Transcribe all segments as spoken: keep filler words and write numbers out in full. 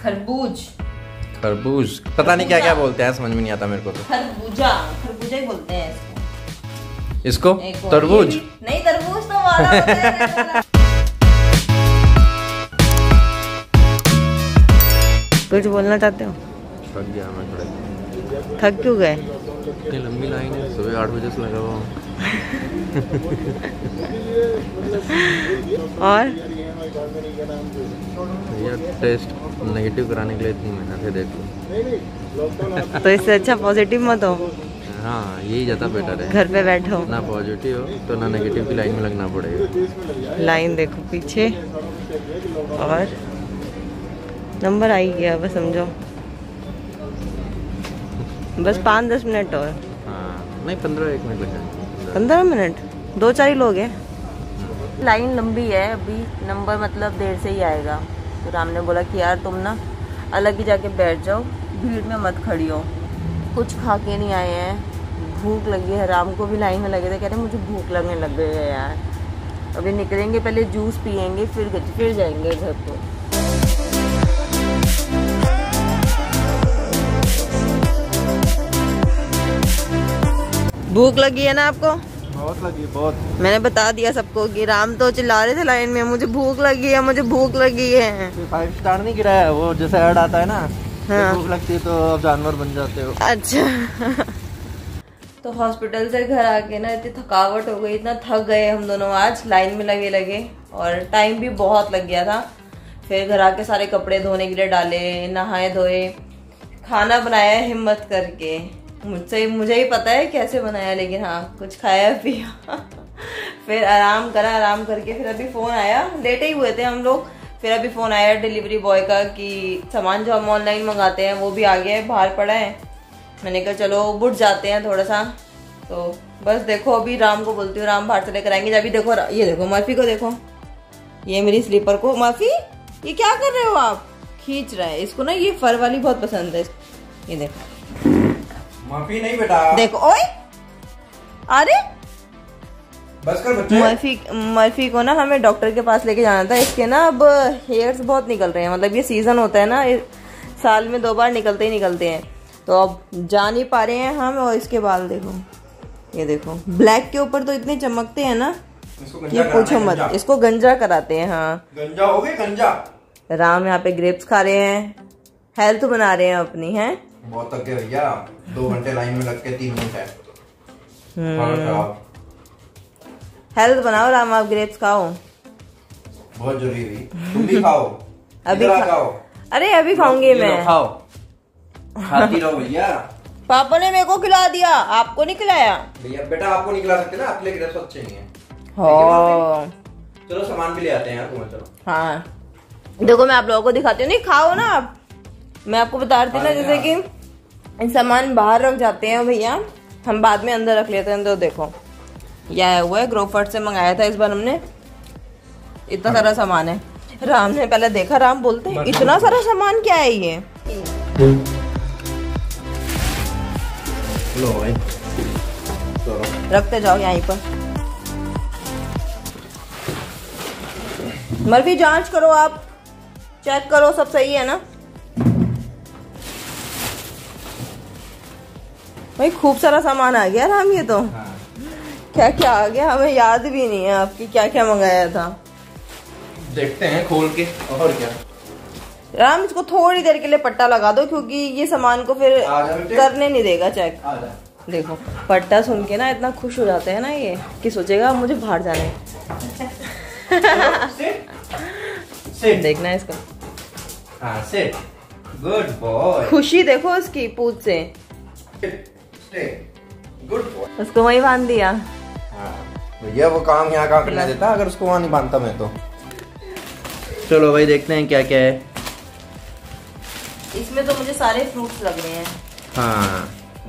खरबूज। खरबूज पता नहीं क्या क्या बोलते हैं, समझ में नहीं आता मेरे को तो। खरबूजा खरबूजा ही बोलते हैं इसको। इसको तरबूज नहीं, तरबूज तो वाला होता है। कुछ बोलना चाहते हो? थक गया मैं थोड़ा। थक क्यों गए? इतनी लंबी लाइन है, सुबह आठ बजे से लगा हुआ हूँ। और ये टेस्ट नेगेटिव कराने के लिए इतनी मेहनत है, देख लो। तो इससे अच्छा पॉजिटिव मत हो। हाँ यही ज़्यादा बेटर है। घर पे बैठो, ना पॉजिटिव हो तो ना नेगेटिव की लाइन में लगना पड़ेगा। लाइन देखो पीछे, और नंबर आ ही गया, बस समझो। बस पाँच दस मिनट और। हाँ नहीं, पंद्रह एक मिनट लग जाएंगे। पंद्रह मिनट दो चार ही लोग हैं। लाइन लंबी है, अभी नंबर मतलब देर से ही आएगा। तो राम ने बोला कि यार तुम ना अलग ही जाके बैठ जाओ, भीड़ में मत खड़ी हो। कुछ खा के नहीं आए हैं, भूख लगी है। राम को भी लाइन में लगे थे, कह रहे मुझे भूख लगने लग गई है यार। अभी निकलेंगे, पहले जूस पियेंगे, फिर फिर जाएंगे घर को। भूख लगी है ना आपको? बहुत लगी, बहुत। मैंने बता दिया सबको कि राम तो चिल्ला रहे थे लाइन में, मुझे भूख लगी है, मुझे भूख लगी है। फाइव स्टार नहीं गिरा है वो, जैसे ऐड आता है ना। हाँ। भूख लगती है तो आप जानवर बन जाते हो। अच्छा। तो हॉस्पिटल से घर आके ना इतनी थकावट हो गई, इतना थक गए हम दोनों आज लाइन में लगे लगे, और टाइम भी बहुत लग गया था। फिर घर आके सारे कपड़े धोने के लिए डाले, नहाए धोए, खाना बनाया हिम्मत करके। मुझसे मुझे ही पता है कैसे बनाया, लेकिन हाँ कुछ खाया पिया। फिर आराम करा, आराम करके फिर अभी फोन आया, लेटे ही हुए थे हम लोग। फिर अभी फोन आया डिलीवरी बॉय का कि सामान जो हम ऑनलाइन मंगाते हैं वो भी आ गया है, बाहर पड़ा है। मैंने कहा चलो बुट जाते हैं थोड़ा सा। तो बस देखो अभी राम को बोलती हूँ, राम बाहर से लेकर आएंगे। अभी देखो ये देखो मर्फी को, देखो ये मेरी स्लीपर को। मर्फी ये क्या कर रहे हो आप? खींच रहा है इसको ना, ये फर वाली बहुत पसंद है। ये देखो माफी नहीं बेटा, देखो ओए, अरे बस कर बच्चे। मर्फी मर्फी को ना हमें डॉक्टर के पास लेके जाना था। इसके ना अब हेयर्स बहुत निकल रहे हैं, मतलब ये सीजन होता है ना, साल में दो बार निकलते ही निकलते हैं। तो अब जा नहीं पा रहे हैं हम। और इसके बाल देखो, ये देखो ब्लैक के ऊपर तो इतने चमकते हैं ना, ये पूछो मत। इसको गंजा कराते हैं। हाँ गंजा हो गए, गंजा। राम यहाँ पे ग्रेप्स खा रहे हैं, हेल्थ बना रहे हैं अपनी। है बहुत थक गए भैया, दो घंटे लाइन में लग के तीन मिनट है। हेल्थ बनाओ राम, आप ग्रेप्स खाओ, बहुत जरूरी है। तुम भी खाओ। अभी खा... खाओ। अरे अभी खाऊंगी मैं। खाओ, खाती रहो भैया। पापा ने मेरे को खिला दिया, आपको नहीं खिलाया। भैया बेटा आपको नहीं खिला सकते ना, आपके लिए ग्रेप्स अच्छे नहीं है। हाँ चलो सामान भी ले आते हैं यार, तुम्हें चलो। हाँ देखो मैं आप लोगों को दिखाती हूँ। नहीं खाओ ना आप, मैं आपको बता रही थी ना, जैसे कि सामान बाहर रख जाते हैं भैया, हम बाद में अंदर रख लेते हैं। तो देखो यह आया हुआ है, ग्रोफर्ट से मंगाया था इस बार हमने। इतना सारा सामान है। राम ने पहले देखा, राम बोलते हैं इतना सारा सामान क्या है ये। लो भाई, रखते जाओ यहीं पर। मर्फी जांच करो, आप चेक करो सब सही है ना भाई। खूब सारा सामान आ गया राम, ये तो हाँ। क्या क्या आ गया हमें याद भी नहीं है आपकी क्या क्या मंगाया था। देखते हैं खोल के। और क्या राम, इसको थोड़ी देर के लिए पट्टा लगा दो, क्योंकि ये सामान को फिर करने नहीं देगा चेक। देखो पट्टा सुन के ना इतना खुश हो जाते हैं ना ये, कि सोचेगा मुझे बाहर जाना है। देखना है इसका। हाँ, sit. Good boy. खुशी देखो उसकी पूछ से। Stay. Good boy. उसको वही बांध दिया। हाँ भैया वो काम यहाँ कहाँ करने देता अगर उसको वहाँ नहीं बांधता मैं तो। चलो भाई देखते हैं क्या क्या है इसमें। तो मुझे सारे फ्रूट्स लग रहे हैं। हाँ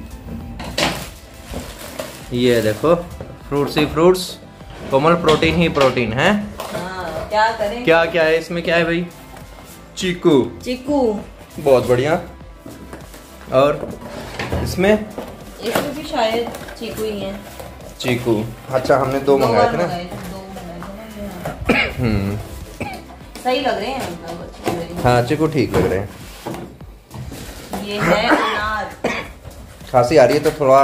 ये देखो फ्रूट्स ही फ्रूट्स, कोमल प्रोटीन ही प्रोटीन है। हाँ, क्या करें। क्या क्या है इसमें, क्या है भाई? चीकू। चीकू बहुत बढ़िया। और इसमें इसमें भी शायद चीकू ही है। चीकू, अच्छा हमने दो मंगाए थे ना। हम्म सही लग रहे हैं मतलब। हाँ चिकू ठीक लग रहे हैं। ये है अनार। खांसी आ रही है तो थोड़ा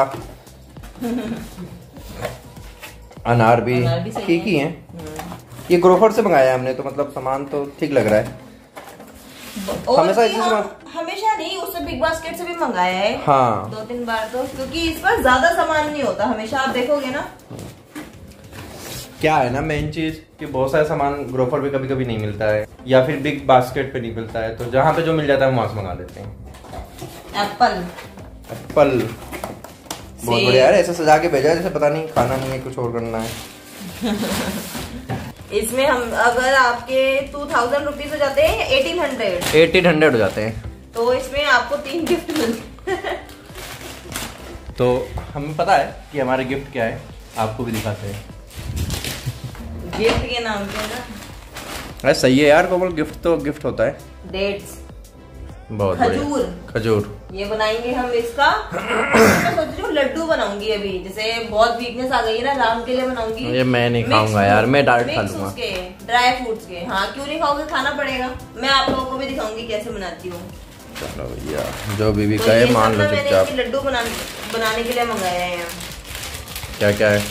अनार भी ठीक ही है। ये ग्रोफर से मंगाया है हमने तो मतलब सामान तो ठीक लग रहा है। हमेशा हम, हमेशा नहीं, उससे बिग बास्केट से भी मंगाया है। हाँ दो तीन बार तो, क्योंकि इस पर ज्यादा सामान नहीं होता हमेशा, आप देखोगे ना। क्या है ना मेन चीज कि बहुत सारा सामान ग्रोफर पे कभी कभी नहीं मिलता है या फिर बिग बास्केट पे नहीं मिलता है, तो जहाँ पे जो मिल जाता है वहां से मंगा लेते हैं। एप्पल एप्पल बहुत बढ़िया यार, ऐसे सजा के भेजा है जैसे पता नहीं खाना नहीं है कुछ और करना है। इसमें हम अगर आपके टू थाउजेंड रुपीज हो जाते हैं, एटीन हंड्रेड एटीन हंड्रेड हो जाते हैं, तो इसमें आपको तीन गिफ्ट मिलते हैं। तो हमें पता है कि हमारे गिफ्ट क्या है, आपको भी दिखाते हैं। गिफ्ट के नाम पे ना, अरे सही है यार कोमल, गिफ्ट तो गिफ्ट होता है। डेट्स, बहुत खजूर खजूर ये बनाएंगे हम इसका। मैं सोच रही हूँ लड्डू बनाऊंगी अभी, जैसे बहुत वीकनेस आ गई है ना, राम के लिए बनाऊंगी। ये मैं नहीं खाऊंगा यार, मैं डायरेक्ट खा लूंगा। उसके ड्राई फ्रूट्स के, हाँ क्यों नहीं खाओगे, खाना पड़ेगा। मैं आप लोगों को भी दिखाऊंगी कैसे बनाती हूँ। चलो भैया जो बीबी तो कहे मान लो चुपचाप। मैंने लड्डू बनाने बनाने के लिए मंगाया है। क्या क्या है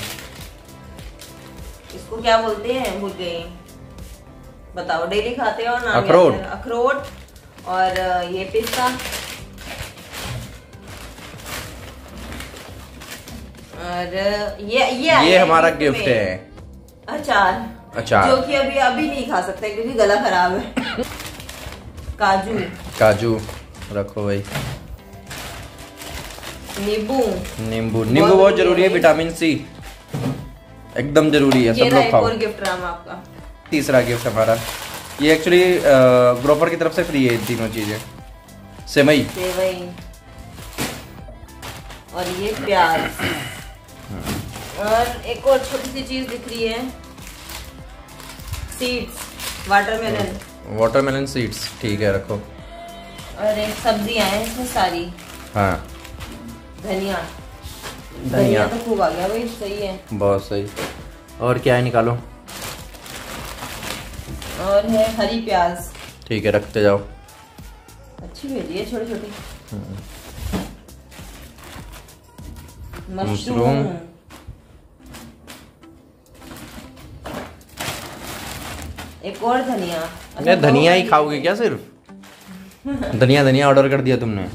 इसको क्या बोलते हैं, भूल गई, बताओ। डेली खाते हो ना? अखरोट। अखरोट और ये पिस्ता और ये ये ये हमारा गिफ्ट है, अचार। अचार जो कि अभी अभी नहीं खा सकते क्योंकि गला खराब है। काजू काजू रखो भाई। नींबू नींबू नींबू बहुत जरूरी है, विटामिन सी एकदम जरूरी है, सब लोग खाओ। और गिफ्ट राम आपका तीसरा गिफ्ट हमारा, ये एक्चुअली ग्रोफर की तरफ से फ्री है तीनों चीजें। सेवई सेवई और ये प्याज और एक और छोटी सी चीज दिख रही है, सीड्स, वाटरमेलन। वाटरमेलन सीड्स ठीक है रखो। और एक सब्जियां हैं इसमें सारी। हाँ धनिया धनिया तो खूब आ गया भाई, सही है, बहुत सही। और क्या है निकालो। और है हरी प्याज, ठीक है रखते जाओ। अच्छी भेजी है छोटी छोटी। मशरूम, एक और धनिया। अच्छा, धनिया ही खाओगे क्या सिर्फ? धनिया धनिया ऑर्डर कर दिया तुमने।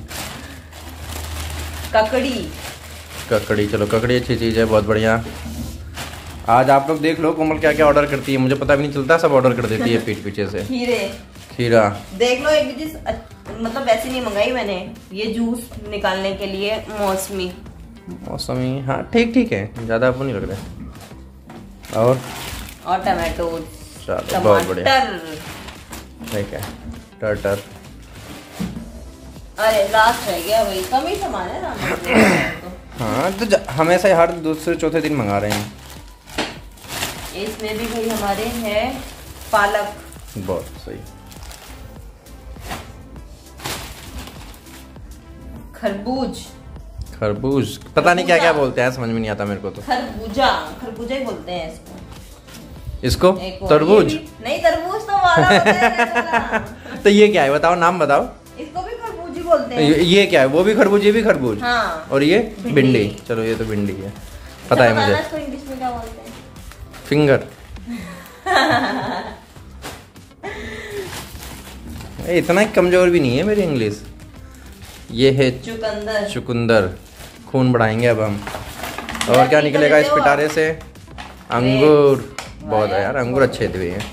ककड़ी ककड़ी, चलो ककड़ी अच्छी चीज़ है, बहुत बढ़िया। आज आप लोग देख लो कोमल क्या क्या ऑर्डर करती है, मुझे पता भी नहीं चलता, सब ऑर्डर कर देती है पीठ पीछे से। खीरे खीरा देख लो, एक चीज मतलब वैसे नहीं मंगाई मैंने, ये जूस निकालने के लिए मौसमी। मौसमी हाँ ठीक ठीक है, ज़्यादा आपको नहीं लग रहा है। और और टमाटो, चलो बहुत बढ़िया, टमाटर, ठीक है टमाटर। अरे लास्ट रह गया भाई, कम ही सामान है ना। हाँ तो हमेशा हर दूसरे चौथे दिन मंगा रहे हैं। इसमें भी भाई हमारे है पालक, बहुत सही। खरबूज, खरबूज पता नहीं क्या क्या बोलते हैं, समझ में नहीं आता मेरे को तो। खरबूजा खरबूजा ही बोलते हैं इसको। इसको एक और तरबूज ये भी- नहीं तरबूज तो वाला होता है। तो ये क्या है बताओ, नाम बताओ। इसको भी खरबूज ही बोलते हैं। ये, ये क्या है? वो भी खरबूज, ये भी खरबूज। हाँ। और ये भिंडी। भिंडी। चलो ये तो भिंडी है, पता है मुझे। इसको इंग्लिश में क्या बोलते हैं? फिंगर। ए, इतना कमजोर भी नहीं है मेरी इंग्लिश। ये है चुकंदर, चुकंदर। खून बढ़ाएंगे अब हम। और क्या निकलेगा इस पिटारे से? अंगूर। बहुत है यार, अंगूर अच्छे हुए हैं।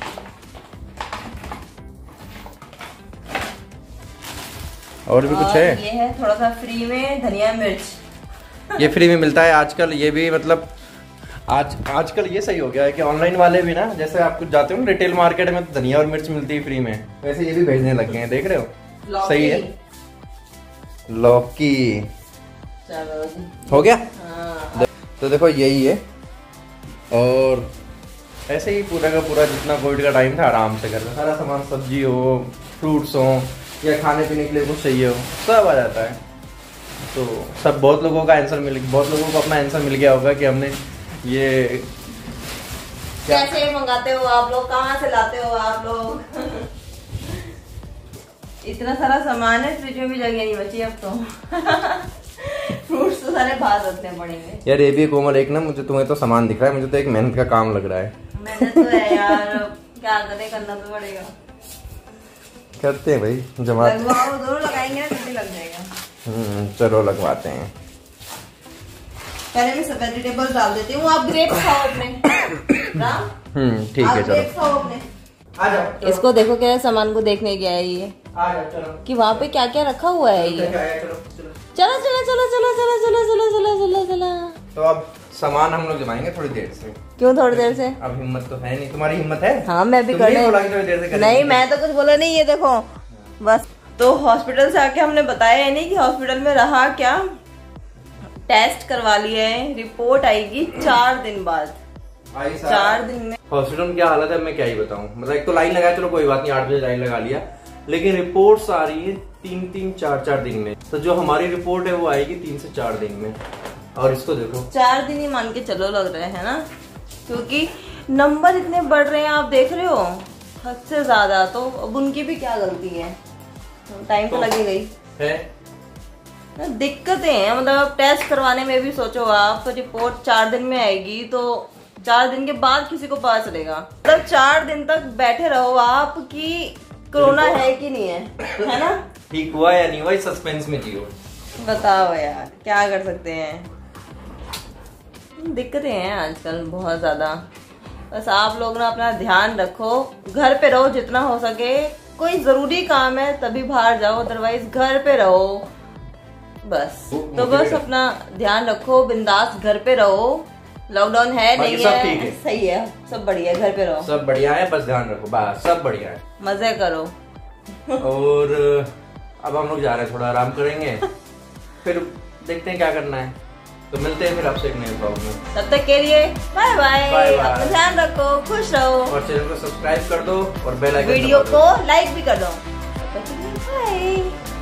और भी कुछ है? ये है थोड़ा सा फ्री में धनिया मिर्च। ये फ्री में मिलता है आजकल, ये भी मतलब आज आजकल ये सही हो गया है कि ऑनलाइन वाले भी ना, जैसे आप कुछ जाते हो ना रिटेल मार्केट में तो धनिया और मिर्च मिलती है फ्री में, वैसे ये भी भेजने लग गए हैं, देख रहे हो? सही है। लौकी चलो हो गया। हाँ। तो देखो यही है, और ऐसे ही पूरा का पूरा जितना कोविड का टाइम था आराम से करना, सारा सामान सब्जी हो, फ्रूट्स हो या खाने पीने के लिए कुछ चाहिए हो, सब आ जाता है। तो सब बहुत लोगों का आंसर मिल बहुत लोगों को अपना आंसर मिल गया होगा कि हमने ये कैसे मंगाते हो आप लोग, कहाँ से लाते हो आप लोग? इतना सारा सामान है, फ्रिज में भी जगह नहीं बची अब तो। फ्रूट्स तो सारे बाहर रखने पड़ेंगे। यार ये भी कोमल, एक ना मुझे तुम्हें तो सामान दिख रहा है, मुझे तो एक मेहनत का काम लग रहा है। मेहनत तो है यार, क्या करें, करना तो पड़ेगा। करते हैं भाई, जमा लगवाओ, दोनों लगाएंगे ना तभी लग जाएगा। हम्म चलो लगवाते हैं। पहले मैं वेजिटेबल्स डाल देती हूँ, आप ग्रेप्स खाओ अपने। हम्म ठीक है, चलो खाओ अपने। आ जाओ। इसको देखो क्या सामान को देखने गया है ये, आ जाओ चलो, कि वहाँ पे क्या क्या रखा हुआ है ये। चलो चलो चलो चलो चलो चलो चलो चलो चलो चलो चलो। तो अब सामान हम लोग जमाएंगे थोड़ी देर से। क्यों थोड़ी देर से? अब हिम्मत तो है नहीं, तुम्हारी हिम्मत है? हाँ मैं भी तुम नहीं करने बोला कि थोड़ी देर से करेंगे। नहीं, मैं तो कुछ बोला नहीं, ये देखो बस। तो हॉस्पिटल से आके हमने बताया है नहीं कि हॉस्पिटल में रहा क्या। टेस्ट करवा लिया है, रिपोर्ट आएगी चार दिन बाद। चार दिन में हॉस्पिटल में क्या हालत है मैं क्या ही बताऊं। मतलब एक तो लाइन लगाया, चलो कोई बात नहीं, आठ बजे लाइन लगा लिया, लेकिन रिपोर्ट्स आ रही है तीन तीन चार चार दिन में। तो जो हमारी रिपोर्ट है वो आएगी तीन से चार दिन में। और इसको देखो, चार दिन ही मान के चलो लग रहे हैं ना, क्योंकि नंबर इतने बढ़ रहे हैं, आप देख रहे हो हद से ज्यादा। तो अब उनकी भी क्या गलती है, टाइम तो, तो लगेगा ही है। दिक्कतें हैं, मतलब टेस्ट करवाने में भी सोचो आप, तो रिपोर्ट चार दिन में आएगी, तो चार दिन के बाद किसी को पता चलेगा। मतलब चार दिन तक बैठे रहो आप कि कोरोना है कि नहीं है, है ना? ठीक हुआ या नहीं हुआ, सस्पेंस में जियो। बताओ यार, क्या कर सकते हैं। दिक्कतें हैं आजकल बहुत ज्यादा। बस आप लोग ना अपना ध्यान रखो, घर पे रहो जितना हो सके। कोई जरूरी काम है तभी बाहर जाओ, अदरवाइज घर पे रहो बस। तो बस अपना ध्यान रखो, बिंदास घर पे रहो। लॉकडाउन है नहीं है, है सही है, सब बढ़िया है, घर पे रहो, सब बढ़िया है, बस ध्यान रखो, बस सब बढ़िया है, मजे करो। और अब हम लोग जा रहे हैं, थोड़ा आराम करेंगे, फिर देखते हैं क्या करना है। तो मिलते हैं फिर आपसे एक नए ब्लॉग में। तब तक के लिए बाय बाय, अपना ध्यान रखो, खुश रहो, और चैनल को सब्सक्राइब कर दो और बेल आइकन वीडियो को लाइक भी कर दो। बाय।